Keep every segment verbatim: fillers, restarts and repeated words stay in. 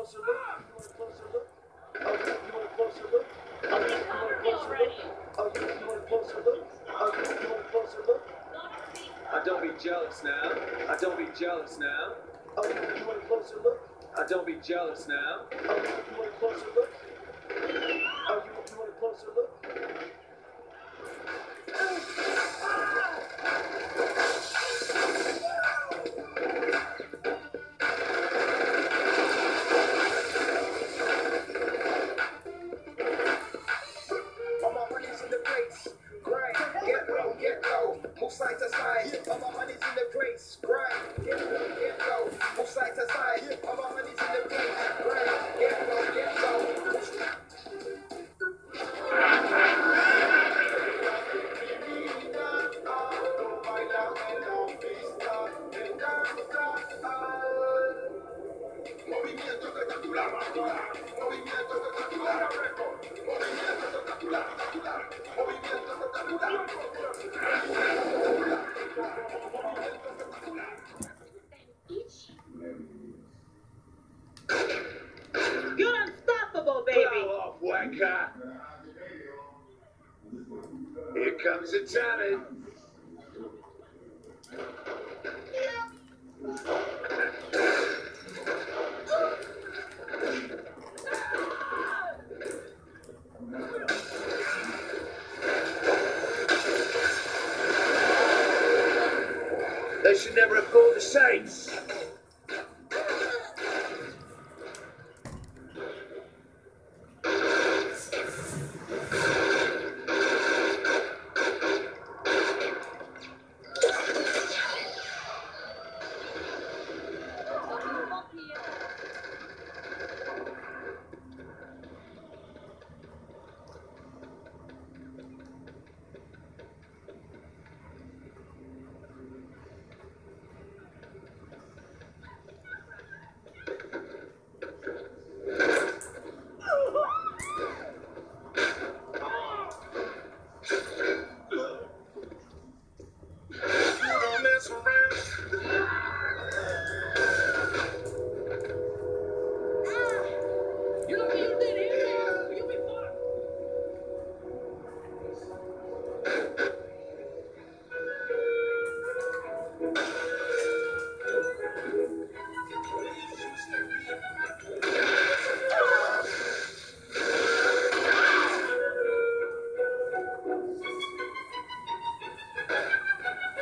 closer look? You want a closer look? Oh, you, you want a closer look? Oh, you, you want a closer look? Oh, you, you want a closer look? Oh, you, you want a closer look? I don't be jealous now. I don't be jealous now. Oh, you, you want a closer look? I don't be jealous now. Oh, you, you want a closer look? Oh, you, you want a closer look? All my money's in the place. Grind, get low, get low. Move side to side. All my money's in the place. Grind, get low, get low. Move side to side. All my money's in the place. Grind, get low, get low. Movimiento espectacular, movimiento espectacular, movimiento espectacular, movimiento espectacular, You're unstoppable, Blow baby. off, wanker. Here comes the talent. They should never have called the Saints.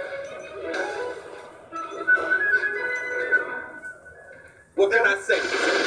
What can I say?